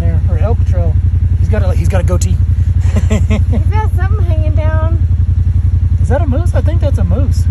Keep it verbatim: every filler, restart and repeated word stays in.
there, or elk trail. He's got a he's got a goatee. He's got something hanging down. Is that a moose? I think that's a moose.